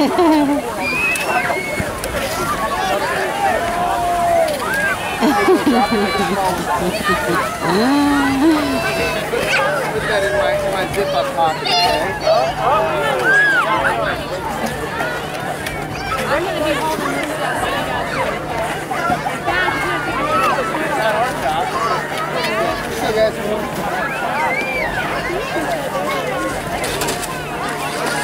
that in my zip-up pocket, okay? I'm going to be holding this stuff.